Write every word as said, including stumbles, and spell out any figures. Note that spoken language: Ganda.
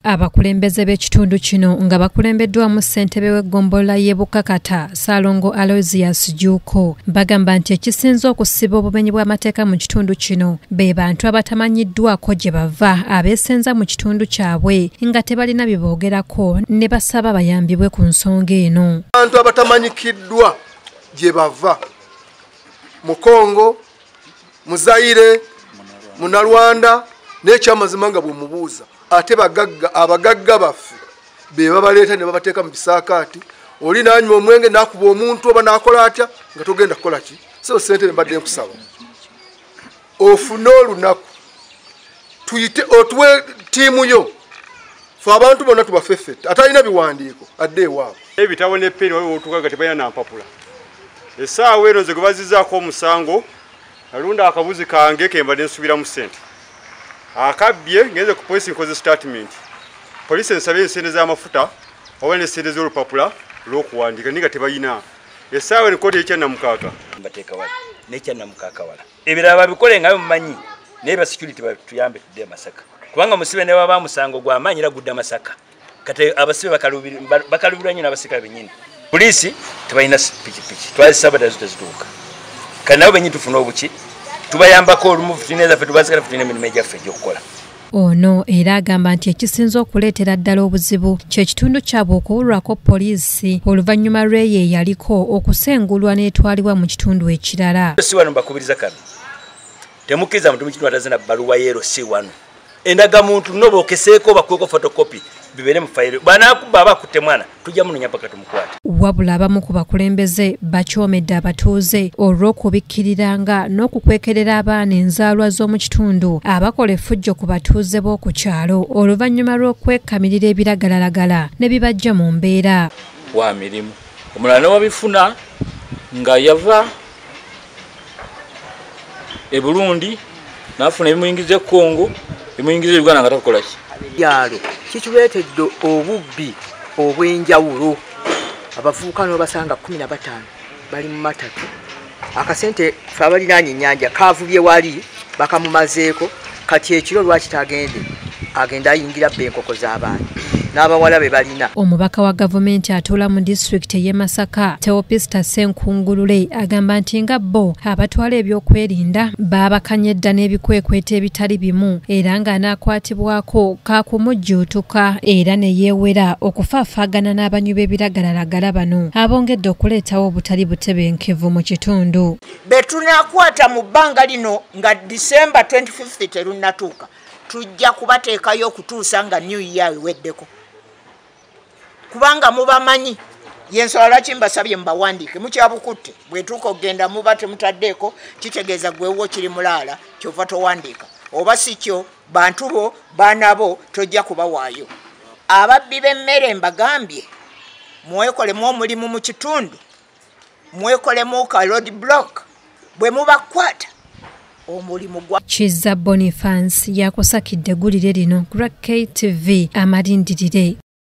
Abakulembeze b'ekitundu kino nga bakulembeddwamu ssentebe w'eggombolola y'e Bukakata Salongo Aloysius Juuko bagamba nti ekisinze okusiba obumenyi bw'amateeka mu kitundu kino be bantu abatamanyiddwako gye bava abeesenza mu kitundu kyabwe nga tebalina bye boogerako ne basaba bayambibwe ku nsonga eno. Abantu abatamanyikiddwa gye bava mu Kongo, mu Zaire, mu Nalwanda n'ekyamazima nga bwe mubuuza ate bagagga abagagga baffe be babaleeta ne babateeka mu bisakaati oli nanywa omwenge nakuba omuntu oba nakola atya nga togenda kukola ki so sente mbadde nkusaba ofune olunaku tuyite otwe tiimu yo fe abantu bonna tubafeffette atalina biwandiiko adde ewaabwe ebitabo ne peni waliwo otukaga tebalina nampapula essaawa eno ze gebazizaako omusango alunda akabuzi kange kembadde nsubiramu ssente akabye ngenze ku police nkoze statement police nsabye ensente z'amafuta oba n'ensente z'olupapula lw'okuwandiika niga tebayina essaawa enkota ekyanna mukaaga bamateeka wala n'ekyanna mukaaga wala ebirala babikole nga mumanyi naye ba security batuyambe tudde masaka kubanga musibe ne baba musango gw'amaanyi era gudda masaka kati abasibe bakalubirwa nnyo n'abasika bennyini police tebalina pikipiki twazisaba tazituuka kati nabo bennyini tufuna obuki tubayambako olumu futineza fe tubazikala futine emirimu egyaffe egy'okukola. Ono era agamba nti ekisinza okuleetera ddala obuzibu ky'ekitundu kyabwe okuwulwako poliisi oluvannyuma lw'eyo eyaliko okusengulwa n'etwalibwa mu kitundu ekirala. Si wano mbakubiriza kano temukkiriza muntu mu kitundu atazina bbaluwa yeero si wano endagamuntu noba okeseeko bakweko fotokopi bibere mu fayiro banakuba abakutte mwana tujja munonya mpaka tumukwate. Wabula abamu ku bakulembeze bakyomedde abatuuze olw'okubikkiriranga n'okukwekerera abaana enzaalwa z'omu kitundu abakola effujjo ku batuuze b'oku kyalo oluvannyuma lw'okwekamirira ebiragalalagala ne bibajja mu mbeera wa mirimu omulala n'owabifuna nga yava e Burundi n'afuna ebimuyingiza e Congo ebimuyingiza e Uganda nga takukola ki byalo kikireetedde obubbi obw'enjawulo abavubuka n'obasanga kumi na bataano bali mu matatu akasente fe abaliraanye ennyanja kaavubye wali bakamumazeeko kati ekiro lwaki tagende agenda ayingira bba enkoko z'abaana n'abawala be balina. Omubaka wa gavumenti atuula mu disitulikiti y'e Masaka Teopista Senkungulule agamba nti nga bo abatwala ebyokwerinda baabakanye dda n'ebikwekweto ebitali bimu era ng'anaakwatibwako kaakumujjuutuka era ne yeewera okufafagana n'abanywi b'ebiragalalagala bano abongedde okuleetawo obutali butebenkevu mu kitundu. Be tunaakwata mu bbanga lino nga December twenty-fifth terunnatuuka tujja kubateekayo okutuusa nga New Year eweddeko kubanga mubamanyi yensala lwaki mbasabye mbawandiike mukyabukutte bwetuuka okgenda muba temutaddeeko kitegeeza gwewo kiri mulaala kyova towandiika oba si kyo bantu bo baana bo tojja kubawaayo. Ababbi b'emmere mbagambye mwekolemu omulimu mu kitundu mwekolemu ka road block bwe mubakwata omulimu gwa Kizza Boniface yakusakidde eggulire lino Great K T V amalindirire.